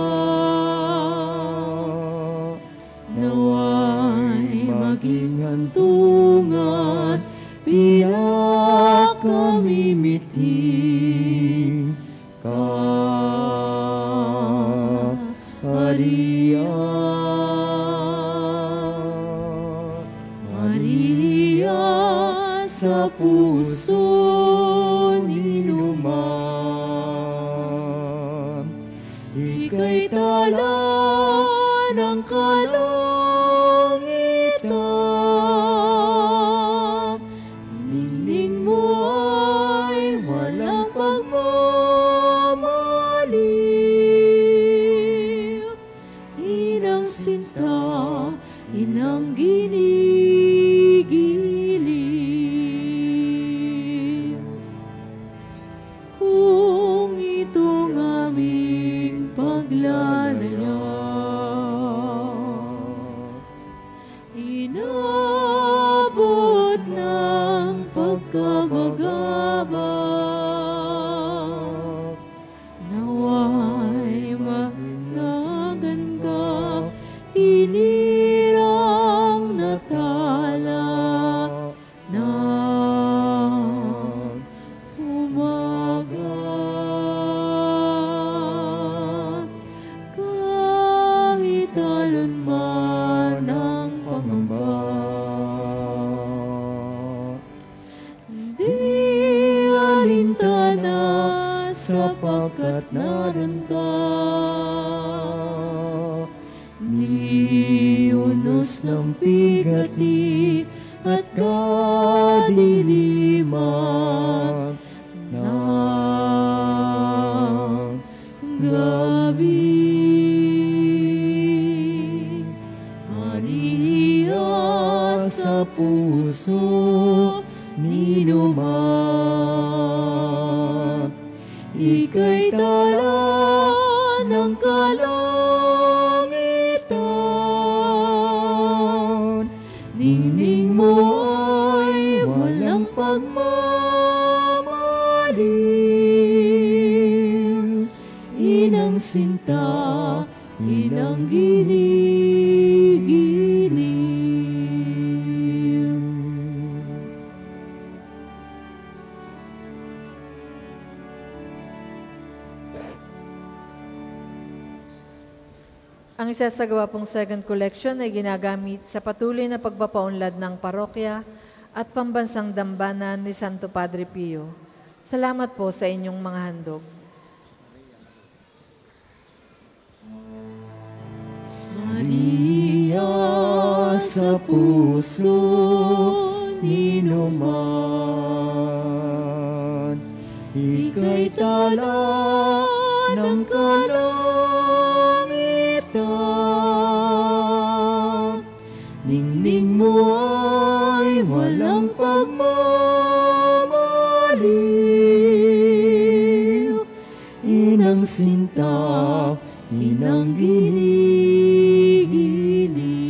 naway maging hantungan, pinakamimiting kaharian. Maria sa puso ninuman, ika'y tala ng kalangitan. Ningning mo ay walang pagmamali, inang sinta, inang ginigiling. Kung itong aming paglalaya, sapagkat naranta ni unos ng pigati at kadiliman ng gabi. Maria sa puso ninuman, ika'y tala ng kalangitan. Ningning mo ay walang pagmamaliw, inang sinta, inang giligiliw. Ang isasagawa pong second collection ay ginagamit sa patuloy na pagpapaunlad ng parokya at pambansang dambana ni Santo Padre Pio. Salamat po sa inyong mga handog. Maria sa puso ninuman, ika'y tala ng kalangitan. Ningning mo ay walang pagmamaliw, inang sinta, inang giligiliw.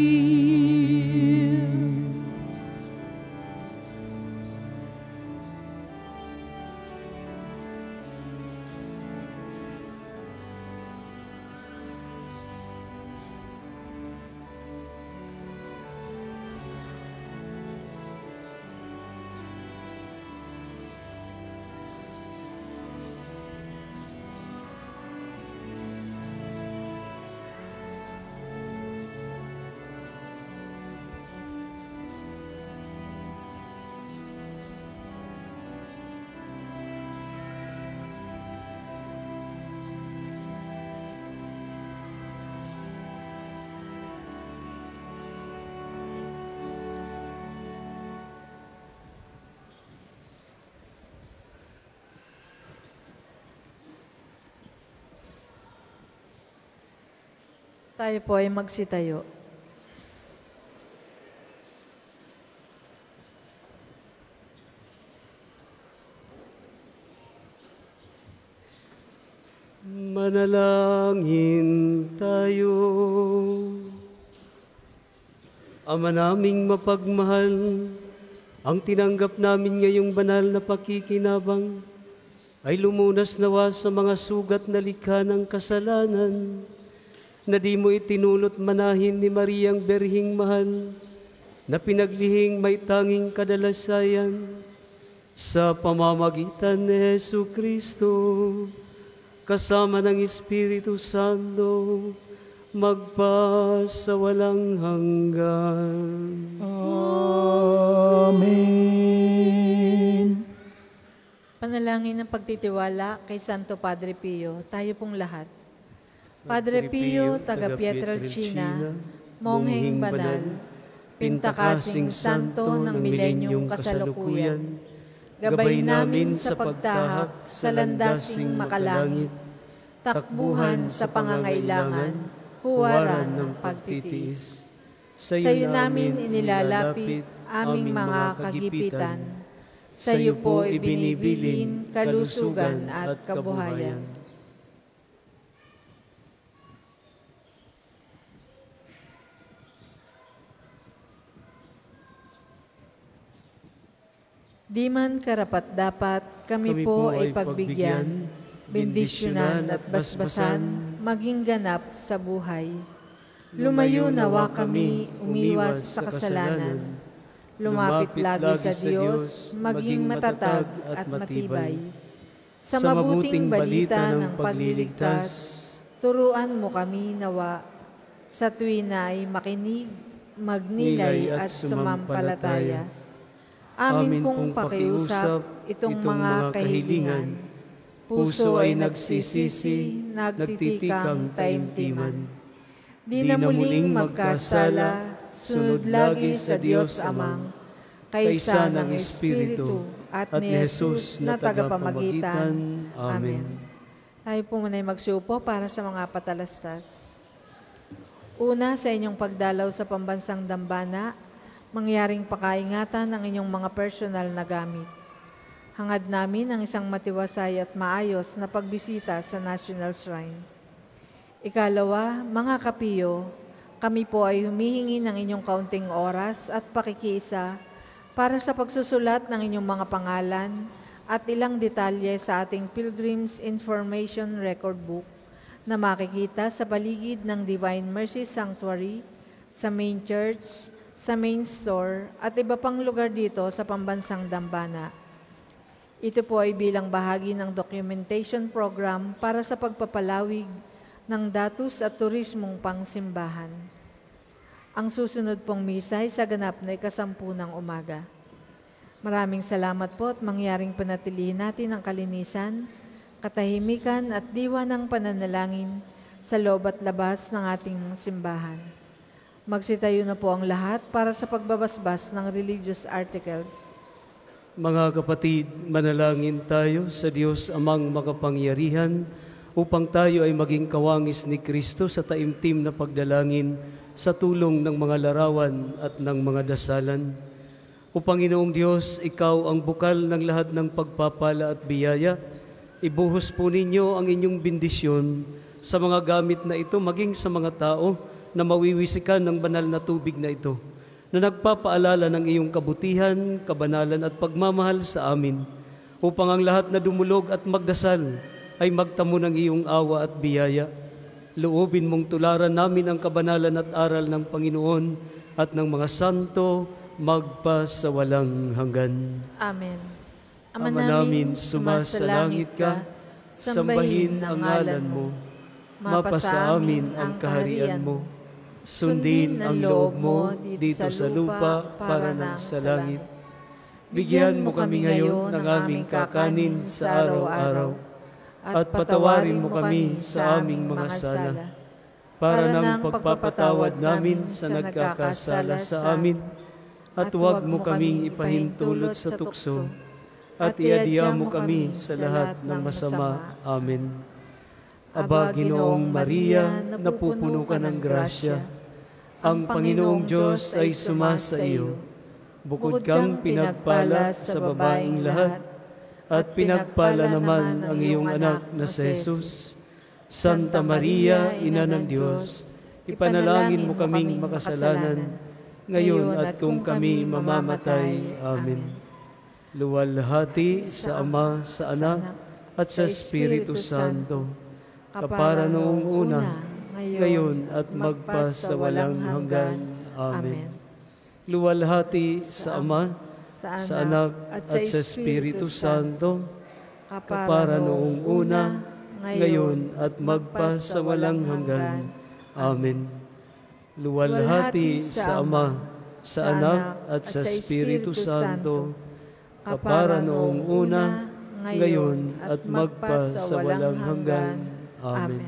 Tayo po ay magsitayo. Manalangin tayo. Ama naming mapagmahal, ang tinanggap namin ngayong banal na pakikinabang ay lumunas nawa sa mga sugat na likha ng kasalanan na di mo itinulot manahin ni Mariang Berhing Mahal na pinaglihing may tanging kadalasayan sa pamamagitan ni Hesu Kristo kasama ng Espiritu Santo magpa sa walang hanggan. Amen. Panalangin ng pagtitiwala kay Santo Padre Pio, tayo pong lahat. Padre Pio, taga Pietrelcina, mongheng banal, pintakasing santo ng milenyong kasalukuyan, gabay namin sa pagtahak sa landasing makalangit, takbuhan sa pangangailangan, huwaran ng pagtitiis. Sa iyo namin inilalapit aming mga kagipitan, sa iyo po ibinibilin kalusugan at kabuhayan. Di man karapat-dapat, kami, kami po ay pagbigyan, bendisyonan at basbasan, maging ganap sa buhay. Lumayo nawa kami, umiwas sa kasalanan. Lumapit lagi sa Diyos, maging matatag at matibay. Sa mabuting balita ng pagliligtas, turuan mo kami nawa, sa tuwin na ay makinig, magnilay at sumampalataya. Amin pong pakiusap itong mga kahilingan. Puso ay nagsisisi, nagtitikang taimtiman. Di na muling magkasala, sunod lagi sa Diyos Amang, kaysa ng Espiritu at ni Jesus na tagapamagitan. Amen. Tayo po muna ay magsupo para sa mga patalastas. Una, sa inyong pagdalaw sa pambansang dambana, mangyaring pakaingatan ng inyong mga personal na gamit. Hangad namin ang isang matiwasay at maayos na pagbisita sa National Shrine. Ikalawa, mga kapiyo, kami po ay humihingi ng inyong kaunting oras at pakikiisa para sa pagsusulat ng inyong mga pangalan at ilang detalye sa ating Pilgrim's Information Record Book na makikita sa paligid ng Divine Mercy Sanctuary, sa main church, sa main store at iba pang lugar dito sa pambansang dambana. Ito po ay bilang bahagi ng documentation program para sa pagpapalawig ng datos at turismong pangsimbahan. Ang susunod pong misa ay sa ganap na ikasampu ng umaga. Maraming salamat po at mangyaring panatilihin natin ang kalinisan, katahimikan at diwa ng pananalangin sa loob at labas ng ating simbahan. Magsitayo na po ang lahat para sa pagbabasbas ng religious articles. Mga kapatid, manalangin tayo sa Diyos Amang makapangyarihan upang tayo ay maging kawangis ni Kristo sa taimtim na pagdalangin sa tulong ng mga larawan at ng mga dasalan. O Panginoong Diyos, Ikaw ang bukal ng lahat ng pagpapala at biyaya. Ibuhos po ninyo ang inyong bendisyon sa mga gamit na ito, maging sa mga tao na mawiwisikan ng banal na tubig na ito, na nagpapaalala ng iyong kabutihan, kabanalan at pagmamahal sa amin, upang ang lahat na dumulog at magdasal ay magtamo ng iyong awa at biyaya. Loobin mong tularan namin ang kabanalan at aral ng Panginoon at ng mga santo magpa sa walang hanggan. Amen. Ama namin, sumasalangit ka, sambahin ang ngalan mo, mapasa amin ang kaharian mo. Sundin ang loob mo dito sa lupa para na sa langit. Bigyan mo kami ngayon ng aming kakanin sa araw-araw at patawarin mo kami sa aming mga sala para ng pagpapatawad namin sa nagkakasala sa amin, at huwag mo kaming ipahintulot sa tukso at iadya mo kami sa lahat ng masama. Amen. Aba, Ginoong Maria, napupuno ka ng grasya, ang Panginoong Diyos ay sumasa iyo. Bukod kang pinagpala sa babaeng lahat, at pinagpala naman ang iyong anak na si Jesus. Santa Maria, Ina ng Diyos, ipanalangin mo kaming makasalanan, ngayon at kung kami mamamatay. Amen. Luwalhati sa Ama, sa Anak, at sa Espiritu Santo, kapara noong una, ngayon at magpa sa walang hanggan. Amen. Luwalhati sa Ama, sa Anak, at sa Espiritu Santo, kapara noong una, ngayon at magpa sa walang hanggan. Amen. Luwalhati sa Ama, sa Anak, at sa Espiritu Santo, kapara noong una, ngayon at magpa sa walang hanggan. Amen.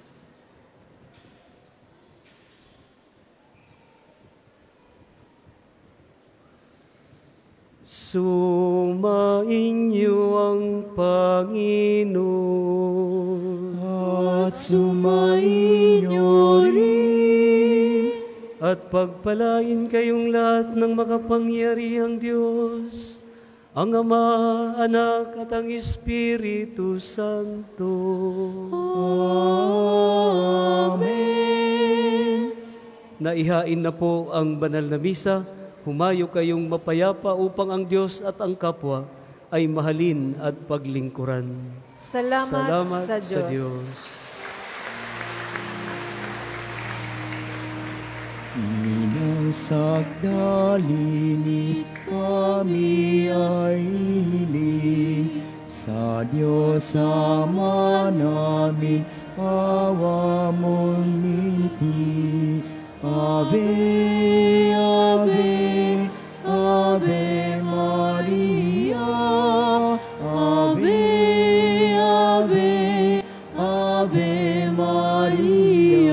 Sumainyo ang Panginoon at sumainyo rin, at pagpalain kayong lahat ng makapangyarihang Diyos, ang Ama, Anak, at ang Espiritu Santo. Amen. Naihain na po ang banal na misa. Humayo kayong mapayapa upang ang Diyos at ang kapwa ay mahalin at paglingkuran. Salamat, Salamat sa sa Diyos. Diyos. Inang sagdalinis kami ay hiling, sa Diyos Ama namin awa mong minti. Ave, Ave, Ave Maria, Ave, Ave Maria,